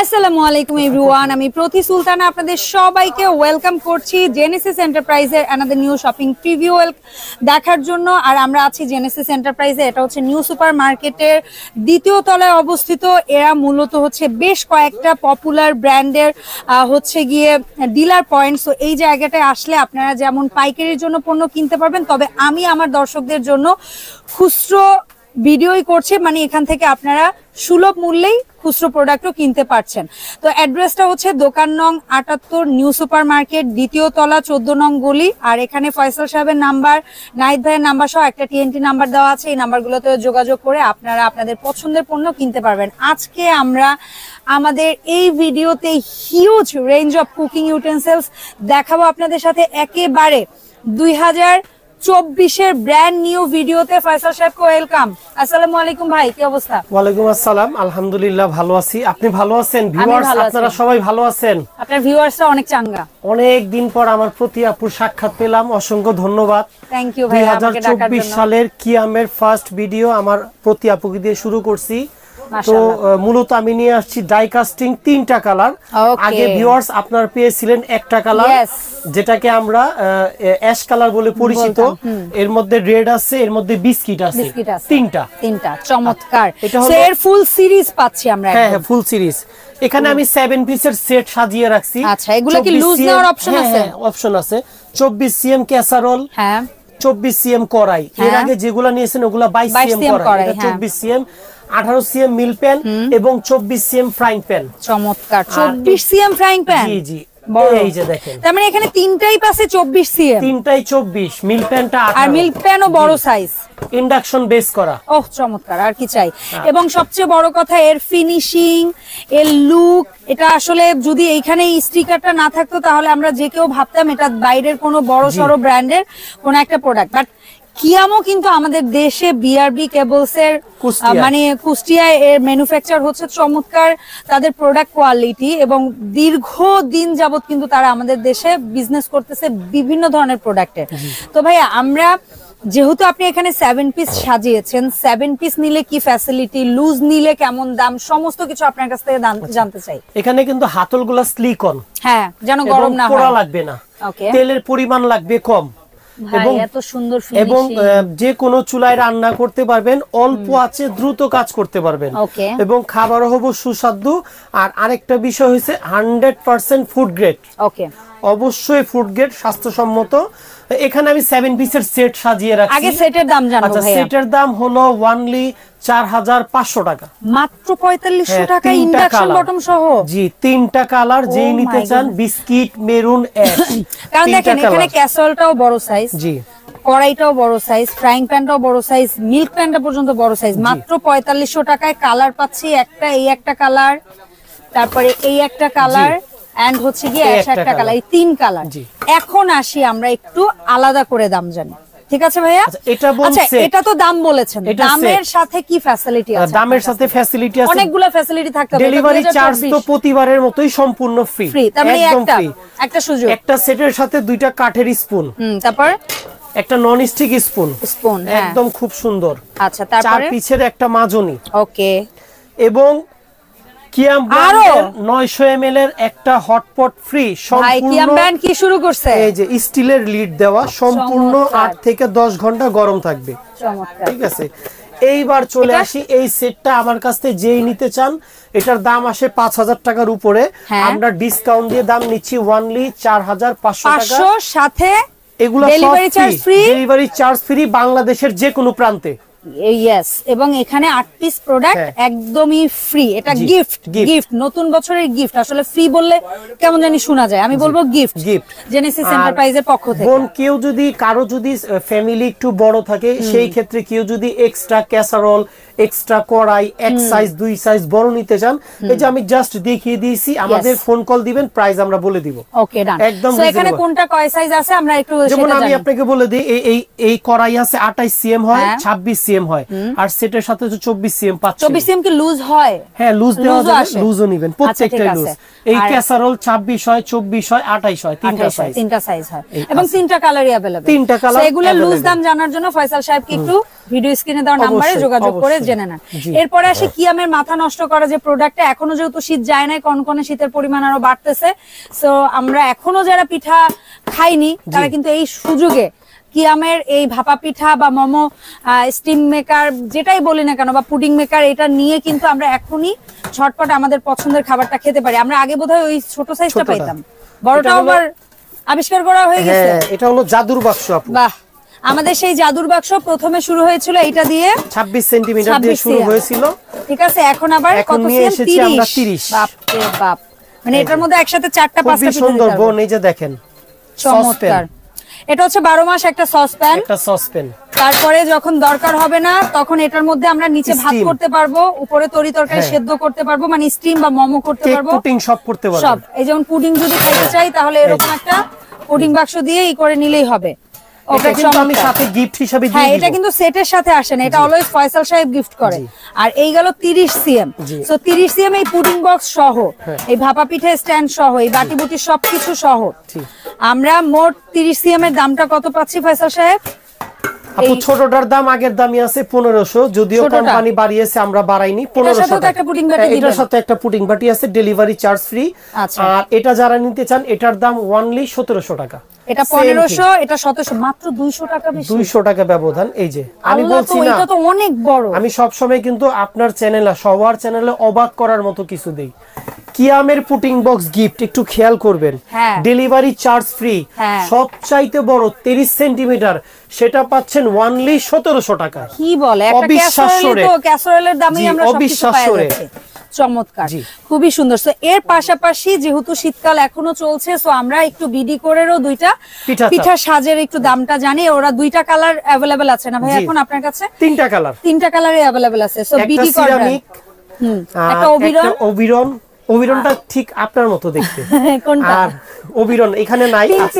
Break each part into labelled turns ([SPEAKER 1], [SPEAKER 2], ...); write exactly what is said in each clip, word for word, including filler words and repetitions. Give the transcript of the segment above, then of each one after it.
[SPEAKER 1] আসসালামু আলাইকুম এভরিওয়ান, আমি প্রতি সুলতানা আপনাদের সবাইকে ওয়েলকাম করছি জেনেসিস এন্টারপ্রাইজের অ্যানাদার নিউ শপিং প্রিভিউ দেখার জন্য। আর আমরা আছি জেনেসিস এন্টারপ্রাইজে, এটা হচ্ছে নিউ সুপার মার্কেটের দ্বিতীয় তলায় অবস্থিত। এরা মূলত হচ্ছে বেশ কয়েকটা পপুলার ব্র্যান্ডের হচ্ছে গিয়ে ডিলার পয়েন্ট। সো এই জায়গাটায় আসলে আপনারা যেমন পাইকারির জন্য পণ্য কিনতে পারবেন, তবে আমি আমার দর্শকদের জন্য খুচরো ভিডিওই করছি, মানে এখান থেকে আপনারা সুলভ মূল্যেই খুচরো প্রোডাক্টও কিনতে পারছেন। তো অ্যাড্রেসটা হচ্ছে দোকান নং আটাত্তর, নিউ সুপার মার্কেট, দ্বিতীয় তলা, চোদ্দ নং গলি। আর এখানে ফয়সাল সাহেবের নাম্বার, নাহিদ ভাইয়ের নাম্বার সহ একটা টিএনটি নাম্বার দেওয়া আছে। এই নাম্বারগুলোতে যোগাযোগ করে আপনারা আপনাদের পছন্দের পণ্য কিনতে পারবেন। আজকে আমরা আমাদের এই ভিডিওতে huge range of cooking utensils দেখাবো আপনাদের সাথে একেবারে দুই হাজার চব্বিশের ব্র্যান্ড নিউ ভিডিওতে। ফয়সাল সাহেবকে ওয়েলকাম। আসসালামু আলাইকুম ভাই, কি অবস্থা?
[SPEAKER 2] ওয়ালাইকুম আসসালাম, আলহামদুলিল্লাহ ভালো আছি। আপনি ভালো আছেন? ভিউয়ার্স আপনারা সবাই ভালো আছেন?
[SPEAKER 1] আপনার ভিউয়ার্সরা অনেক চাঙ্গা।
[SPEAKER 2] অনেক দিন পর আমার প্রতি আপুর সাক্ষাৎ পেলাম, অসংখ্য ধন্যবাদ।
[SPEAKER 1] থ্যাংক ইউ ভাই।
[SPEAKER 2] দুই হাজার চব্বিশ সালের কিয়ামের ফার্স্ট ভিডিও আমার প্রতি আপুকে দিয়ে শুরু করছি। তো মূলত আমি নিয়ে আসছি ডাই কাস্টিং তিনটা কালার। আগে ভিউয়ার্স আপনারা পেয়েছিলেন একটা কালার, যেটাকে আমরা অ্যাশ কালার বলে পরিচিত। এর মধ্যে রেড আছে, এর মধ্যে বিস্কিট আছে, তিনটা তিনটা
[SPEAKER 1] চমৎকার। এটা হলো এর ফুল সিরিজ পাচ্ছি আমরা।
[SPEAKER 2] হ্যাঁ হ্যাঁ, ফুল সিরিজ। এখানে আমি সেভেন পিসের সেট সাজিয়ে রাখছি।
[SPEAKER 1] আচ্ছা, এগুলো কি লুজ নেওয়ার অপশন আছে?
[SPEAKER 2] অপশন আছে। চব্বিশ সিএম ক্যাসারোল, হ্যাঁ চব্বিশ সিএম কড়াই। এর আগে যেগুলো নিয়েছেন ওগুলা বাইশ সিএম কড়াই, এটা চব্বিশ সিএম, আঠারো সিএম মিল প্যান এবং চব্বিশ সিএম ফ্রাইং প্যান।
[SPEAKER 1] চমৎকার, চব্বিশ সিএম ফ্রাইং প্যান।
[SPEAKER 2] জি জি, এই যে দেখেন,
[SPEAKER 1] তার মানে এখানে তিনটাই পাশে চব্বিশ সিএম,
[SPEAKER 2] তিনটাই চব্বিশ, মিল প্যানটা আঠারো,
[SPEAKER 1] আর মিল প্যানও বড় সাইজ,
[SPEAKER 2] ইন্ডাকশন বেস করা।
[SPEAKER 1] ওহ চমৎকার, আর কি চাই। এবং সবচেয়ে বড় কথা এর ফিনিশিং, এর লুক, এটা আসলে যদি এইখানে স্টিকারটা না থাকতো তাহলে আমরা যে কেউ ভাবতাম এটা বাইরের কোনো বড় সড়ো ব্র্যান্ডের কোন একটা প্রোডাক্ট। বাট কিয়ামও কিন্তু আমাদের দেশে বিআরবি কেবলস এর মানে কুষ্টিয়ায় এর ম্যানুফ্যাকচার হচ্ছে। চমৎকার তাদের প্রোডাক্ট কোয়ালিটি, এবং দীর্ঘ দিন যাবত কিন্তু তারা আমাদের দেশে বিজনেস করতেছে বিভিন্ন ধরনের প্রোডাক্টের। তো ভাইয়া, আমরা যেহেতু আপনি এখানে সেভেন পিস সাজিয়েছেন, সেভেন পিস নিলে কি ফ্যাসিলিটি, লুজ নিলে কেমন দাম, সমস্ত কিছু আপনার কাছ থেকে জানতে চাই।
[SPEAKER 2] এখানে কিন্তু হাতলগুলা স্লিকন,
[SPEAKER 1] হ্যাঁ যেন গরম না হয়,
[SPEAKER 2] পোড়া লাগবে না, তেলের পরিমাণ লাগবে কম, এবং
[SPEAKER 1] এত সুন্দর
[SPEAKER 2] এবং যে কোনো চুলায় রান্না করতে পারবেন, অল্প আছে দ্রুত কাজ করতে পারবেন, এবং খাবারও হবে সুস্বাদু। আর আরেকটা বিষয় হচ্ছে hundred percent food grade. Okay, অবশ্যই ফুড গ্রেড, স্বাস্থ্যসম্মত। এখানে আমি সেভেন পিসের সেট সাজিয়ে রাখছি।
[SPEAKER 1] আগে সেটের দাম জানবো।
[SPEAKER 2] আচ্ছা, সেটের দাম হলো ওয়ানলি চার হাজার পাঁচশো টাকা,
[SPEAKER 1] মাত্র পঁয়তাল্লিশশো টাকা ইন্ডাকশন বটম সহ।
[SPEAKER 2] জি, তিনটা কালার যেই নিতে চান, বিস্কিট, মেরুন, অ্যাশ।
[SPEAKER 1] কারণ দেখেন এখানে ক্যাসরোলটাও বড় সাইজ, জি কড়াইটাও বড় সাইজ, ফ্রাইং প্যানটাও বড় সাইজ, মিল্ক প্যানটা পর্যন্ত বড় সাইজ। মাত্র পঁয়তাল্লিশশো টাকায় কালার পাচ্ছি। একটা এই একটা কালার, তারপরে এই একটা কালার, এন্ড হচ্ছে গিয়ে একটা কালার, এই তিন কালার। এখন আসি আমরা একটু আলাদা করে দাম জানি, ঠিক আছে ভাইয়া?
[SPEAKER 2] এটা বলছে,
[SPEAKER 1] এটা তো দাম বলেছেন, দামের সাথে কি ফ্যাসিলিটি আছে?
[SPEAKER 2] দামের সাথে ফ্যাসিলিটি আছে,
[SPEAKER 1] অনেকগুলো ফ্যাসিলিটি থাকতে হবে।
[SPEAKER 2] ডেলিভারি চার্জ তো প্রতিবারের মতই সম্পূর্ণ ফ্রি,
[SPEAKER 1] ফ্রি। তার মানে একটা একটা সুযোগ,
[SPEAKER 2] একটা সেটের সাথে দুইটা কাঠের স্পুন, হুম তারপর একটা নন স্টিক স্পুন, স্পুন একদম খুব সুন্দর।
[SPEAKER 1] আচ্ছা, তারপরে
[SPEAKER 2] চার পিসের একটা মাজনি।
[SPEAKER 1] ওকে,
[SPEAKER 2] এবং কিয়াম ব্র্যান্ডের নয়শো এমএল এর একটা হটপট ফ্রি।
[SPEAKER 1] ভাই কিয়াম ব্র্যান্ড কি শুরু করছে?
[SPEAKER 2] এই যে স্টিলের লিড দেওয়া, সম্পূর্ণ আট থেকে দশ ঘন্টা গরম থাকবে। চমৎকার, ঠিক আছে। এইবার চলে আসি এই সেটটা আমার কাছ থেকে যেই নিতে চান, এটার দাম আসে পাঁচ হাজার টাকার উপরে। আমরা ডিসকাউন্ট দিয়ে দাম নিচ্ছি ওয়ানলি চার হাজার পাঁচশো টাকা, সাথে এগুলো delivery charge free. Delivery charge free বাংলাদেশের যে কোনো প্রান্তে।
[SPEAKER 1] ইয়েস, এবং এখানে আট পিস প্রোডাক্ট একদমই ফ্রি। এটা গিফট, গিফট নতুন বছরের গিফট। আসলে ফ্রি বললে কেমন জানি শোনা যায়, আমি বলবো গিফট, গিফট জেনেসিস এন্টারপ্রাইজের পক্ষ থেকে।
[SPEAKER 2] কোন কেউ যদি কারো যদি ফ্যামিলি একটু বড় থাকে, সেই ক্ষেত্রে কেউ যদি এক্সট্রা ক্যাসারোল, এক্সট্রা কড়াই, এক সাইজ দুই সাইজ বড় নিতে চান, এই যে আমি জাস্ট দেখিয়ে দিয়েছি, আমাদের ফোন কল দিবেন, প্রাইস আমরা বলে দিব।
[SPEAKER 1] ওকে, ডান। একদম। সো এখানে কোনটা কয় সাইজ আছে আমরা একটু সেটা জানি।
[SPEAKER 2] যেমন আমি আপনাকে বলে দিই, এই এই কড়াই আছে আঠাশ সিএম হয়, ছাব্বিশ সিএম হয়, আর সেটের সাথে তো চব্বিশ সিএম পাচ্ছেন।
[SPEAKER 1] চব্বিশ সিএম কি লুজ হয়?
[SPEAKER 2] হ্যাঁ, লুজ দেওয়া যাবে, লুজও নেবেন, প্রত্যেকটাই লুজ। এই ক্যাসারোল ছাব্বিশ হয়, চব্বিশ হয়, আঠাশ হয়, তিনটা সাইজ,
[SPEAKER 1] তিনটা সাইজ হয়, এবং তিনটা কালারই अवेलेबल।
[SPEAKER 2] তিনটা কালার।
[SPEAKER 1] এগুলো লুজ দাম জানার জন্য ফয়সাল সাহেবকে একটু ভিডিও স্ক্রিনে দেওয়া নম্বরে যোগাযোগ করে জেনে নেন। এরপরে আসে কিয়ামের মাথা নষ্ট করা যে প্রোডাক্টটা, এখনো যেহেতু শীত যায় নাই, কনকনে শীতের পরিমাণ আরো বাড়তেছে, সো আমরা এখনো যারা পিঠা খাইনি তারা কিন্তু এই সুযোগে কিয়ামের এই ভাপা পিঠা বা মোমো স্টিম মেকার যেটাই বলি না কেন বা পুডিং মেকার, এটা নিয়ে কিন্তু আমরা এখনই ঝটপট আমাদের পছন্দের খাবারটা খেতে পারি। আমরা আগে বোধহয় ওই ছোট সাইজটা পাইতাম, বড়টাও আবার আবিষ্কার করা হয়ে গেছে।
[SPEAKER 2] হ্যাঁ, এটা হলো জাদুর বাক্স আপু।
[SPEAKER 1] বাহ, আমাদের সেই জাদুর বাক্স প্রথমে শুরু হয়েছিল এটা দিয়ে
[SPEAKER 2] ছাব্বিশ সেন্টিমিটার দিয়ে শুরু হয়েছিল,
[SPEAKER 1] ঠিক আছে, এখন আবার
[SPEAKER 2] কত এসেছে আমরা তিরিশ।
[SPEAKER 1] বাপ রে বাপ, মানে এটার মধ্যে একসাথে চারটা পাঁচটা পিঠা
[SPEAKER 2] সুন্দর বোন, এই যে দেখেন
[SPEAKER 1] চমৎকার। এটা হচ্ছে বারো মাস একটা সসপ্যান,
[SPEAKER 2] একটা সসপ্যান।
[SPEAKER 1] তারপরে যখন দরকার হবে না তখন এটার মধ্যে আমরা নিচে ভাত করতে পারবো, উপরে তরি তরকারি সেদ্ধ করতে পারবো, মানে স্টিম বা মোমো করতে পারবো,
[SPEAKER 2] পুডিং সব করতে পারবো
[SPEAKER 1] সব। এই যেমন পুডিং যদি খাইতে চাই তাহলে এরকম একটা পুডিং বাক্স দিয়ে ই করে নিলেই হবে।
[SPEAKER 2] এটা কিন্তু আমি সাথে গিফট হিসেবে দিয়ে
[SPEAKER 1] হ্যাঁ,
[SPEAKER 2] দিব।
[SPEAKER 1] এটা কিন্তু সেটের সাথে আসে না, এটা অলওয়েজ ফয়সাল সাহেব গিফট করে। আর এই গেল তিরিশ সিএম, সো তিরিশ সিএম এই পুডিং বক্স সহ, এই ভাপা পিঠা স্ট্যান্ড সহ, এই বাটি বুটি সবকিছু সহ আমরা মোট তিরিশ সিএম এর দামটা কত পাচ্ছি ফয়সাল সাহেব?
[SPEAKER 2] আপু ছোটটার দাম আগের দামই আছে পনেরোশো, যদিও কোম্পানি বাড়িয়েছে, আমরা বাড়াইনি। পনেরোশো টাকা এটার সাথে একটা পুডিং বাটি আছে, ডেলিভারি চার্জ ফ্রি। আর এটা যারা নিতে চান এটার দাম ওয়ানলি সতেরোশো টাকা।
[SPEAKER 1] এটা পনেরোশো, এটা সতেরোশো, মাত্র দুইশো টাকা বেশি,
[SPEAKER 2] দুইশো টাকা ব্যবধান। এই যে আমি বলছি না,
[SPEAKER 1] এটা তো অনেক বড়।
[SPEAKER 2] আমি সব সময় কিন্তু আপনার চ্যানেলে, সবার চ্যানেলে অবাক করার মতো কিছু দেই। কিয়ামের পুটিং বক্স গিফট একটু খেয়াল করবেন, ডেলিভারি চার্জ ফ্রি, সবচাইতে বড় তিরিশ সেন্টিমিটার, সেটা পাচ্ছেন ওয়ানলি সতেরোশো টাকা।
[SPEAKER 1] কি বলে, একটা ক্যাসেরোল, তো ক্যাসেরোলের দামই আমরা সবকিছু পাই যাচ্ছে। চমৎকার, খুবই সুন্দর। সো এর পাশাপাশি যেহেতু শীতকাল এখনো চলছে, সো আমরা একটু বিডি কোরেরও দুইটা পিঠা সাজের একটু দামটা জানি। ওরা দুইটা কালার अवेलेबल আছে না ভাই এখন আপনার কাছে?
[SPEAKER 2] তিনটা কালার,
[SPEAKER 1] তিনটা কালারে अवेलेबल আছে। সো বিডি কোর, হুম, একটা অবিরন,
[SPEAKER 2] অবিরন অবিরনটা ঠিক আপনার মতো দেখতে।
[SPEAKER 1] কোনটা?
[SPEAKER 2] আর অবিরন এখানে নাই, আছে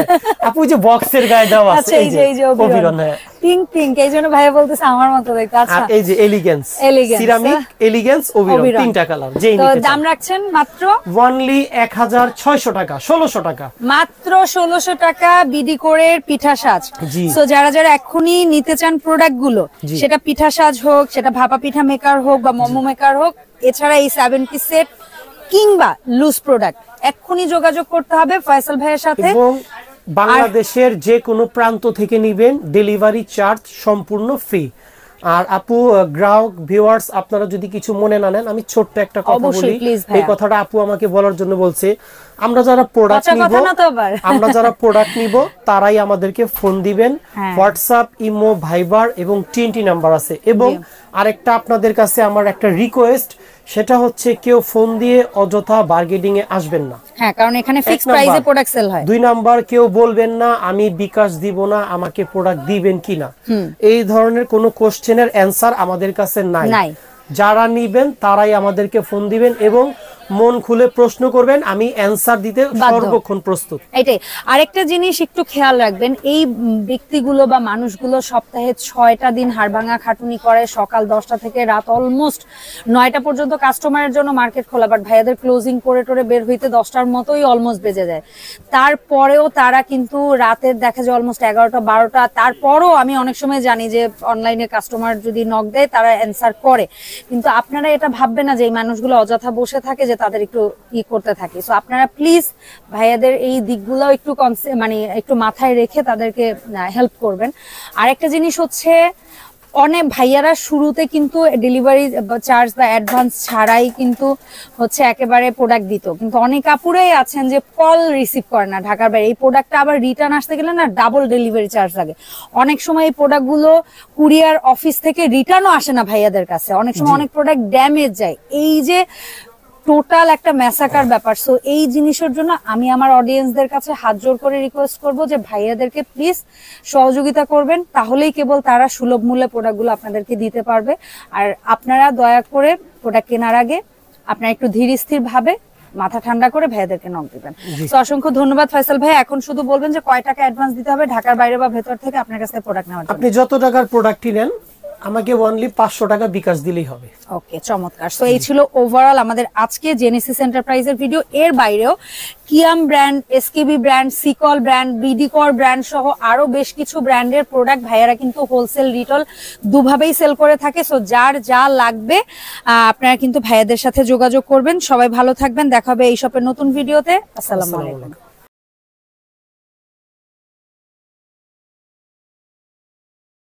[SPEAKER 2] আপু যে বক্সের গায়ে দেওয়া আছে, এই যে অবিরন, হ্যাঁ
[SPEAKER 1] পিঙ্ক পিঙ্ক, এইজন্য ভাই বলতেছে আমার মতো দেখতে। আচ্ছা,
[SPEAKER 2] আর এই যে এলিগেন্স, সিরামিক, এলিগেন্স, অবিরন, তিনটা কালার। যেই নিতে চান
[SPEAKER 1] দাম রাখছেন মাত্র
[SPEAKER 2] ওয়ানলি এক হাজার ছয়শো টাকা, ষোলোশো টাকা,
[SPEAKER 1] মাত্র ষোলোশো টাকা বিডি কোরের পিঠা সাজ। সো যারা যারা এখনি নিতে চান প্রোডাক্ট গুলো, সেটা পিঠা সাজ হোক, সেটা ভাপা পিঠা মেকার হোক বা মোমো মেকার হোক, এছাড়া এই সেভেন পিস সেট কিংবা লুজ প্রোডাক্ট, এক্ষুনি যোগাযোগ করতে হবে ফয়সাল ভাইয়ের সাথে।
[SPEAKER 2] এবং বাংলাদেশের যে কোনো প্রান্ত থেকে নিবেন, ডেলিভারি চার্জ সম্পূর্ণ ফ্রি। আর আপু, গ্রাহক ভিউয়ার্স, আপনারা যদি কিছু মনে না নেন, আমি ছোট্ট একটা কথা বলি। এই কথাটা আপু আমাকে বলার জন্য বলছে। আমরা যারা প্রোডাক্ট নিব, আমরা যারা প্রোডাক্ট নিব তারাই আমাদেরকে ফোন দিবেন। হোয়াটসঅ্যাপ, ইমো, ভাইবার এবং টিএনটি নাম্বার আছে। এবং আরেকটা আপনাদের কাছে আমার একটা রিকোয়েস্ট, সেটা হচ্ছে কেউ ফোন দিয়ে অযথা বার্গেনিং এ আসবেন না।
[SPEAKER 1] হ্যাঁ, কারণ এখানে ফিক্সড প্রাইসে প্রোডাক্ট সেল হয়।
[SPEAKER 2] দুই নাম্বার, কেউ বলবেন না আমি বিকাশ দিব না, আমাকে প্রোডাক্ট দিবেন কিনা, এই ধরনের কোনো কোশ্চেনের অ্যানসার আমাদের কাছে নাই। যারা নিবেন তারাই আমাদেরকে ফোন দিবেন এবং মন খুলে প্রশ্ন করবেন, আমি অ্যানসার দিতে সর্বক্ষণ প্রস্তুত।
[SPEAKER 1] এটাই আরেকটা জিনিস একটু খেয়াল রাখবেন, এই ব্যক্তিগুলো বা মানুষগুলো সপ্তাহে ছয়টা দিন হাড়ভাঙা খাটুনি করে, সকাল দশটা থেকে রাত অলমোস্ট নয়টা পর্যন্ত কাস্টমারের জন্য মার্কেট খোলা, বাট ভাইয়াদের ক্লোজিং করে টোরে বের হইতে দশটার মতোই অলমোস্ট বেজে যায়। তারপরেও তারা কিন্তু রাতের দেখা যায় অলমোস্ট এগারোটা বারোটা, তারপরও আমি অনেক সময় জানি যে অনলাইনে কাস্টমার যদি নক দেয় তারা অ্যান্সার করে, কিন্তু আপনারা এটা ভাববেন না যে এই মানুষগুলো অযথা বসে থাকে, যে তাদের একটু ই করতে থাকে। সো আপনারা প্লিজ ভাইয়াদের এই দিকগুলো একটু মানে একটু মাথায় রেখে তাদেরকে হেল্প করবেন। আরেকটা জিনিস হচ্ছে, অনেক ভাইয়ারা শুরুতে কিন্তু ডেলিভারি চার্জ বা অ্যাডভান্স ছাড়াই কিন্তু হচ্ছে একেবারে প্রোডাক্ট দিত, কিন্তু অনেক আপুরাই আছেন যে কল রিসিভ করে না ঢাকার বাইরে। এই প্রোডাক্টটা আবার রিটার্ন আসতে গেলে না ডাবল ডেলিভারি চার্জ লাগে। অনেক সময় এই প্রোডাক্টগুলো কুরিয়ার অফিস থেকে রিটার্নও আসে না ভাইয়াদের কাছে, অনেক সময় অনেক প্রোডাক্ট ড্যামেজ যায়। এই যে টোটাল একটা ম্যাসাকার ব্যাপার। সো এই জিনিসের জন্য আমি আমার অডিয়েন্সদের কাছে হাত জোর করে রিকোয়েস্ট করব যে ভাইয়াদেরকে প্লিজ সহযোগিতা করবেন, তাহলেই কেবল তারা সুলভ মূল্যে প্রোডাক্টগুলো আপনাদেরকে দিতে পারবে। আর আপনারা দয়া করে প্রোডাক্ট কেনার আগে আপনারা একটু ধীর স্থির ভাবে মাথা ঠান্ডা করে ভাইয়াদেরকে নক দিবেন। তো অসংখ্য ধন্যবাদ ফয়সাল ভাই। এখন শুধু বলবেন যে কয় টাকা অ্যাডভান্স দিতে হবে ঢাকার বাইরে বা ভেতর থেকে আপনার কাছে প্রোডাক্ট নেওয়ার জন্য?
[SPEAKER 2] আপনি যত টাকার প্রোডাক্টই নেন আমাকে অনলি পাঁচশো টাকা বিকাশ দিলেই হবে।
[SPEAKER 1] ওকে, চমৎকার। সো এই ছিল ওভারঅল আমাদের আজকে জেনেসিস এন্টারপ্রাইজের ভিডিও। এর বাইরেও কিয়াম ব্র্যান্ড, এসকেবি ব্র্যান্ড, সিকল ব্র্যান্ড, বিডি-কর ব্র্যান্ড সহ আরো বেশ কিছু ব্র্যান্ডের প্রোডাক্ট ভাইয়ারা কিন্তু হোলসেল রিটেল দুভাবেই সেল করে থাকে। সো যার যা লাগবে আপনারা কিন্তু ভাইয়াদের সাথে যোগাযোগ করবেন। সবাই ভালো থাকবেন, দেখা হবে এই শপের নতুন ভিডিওতে। আসসালামু আলাইকুম।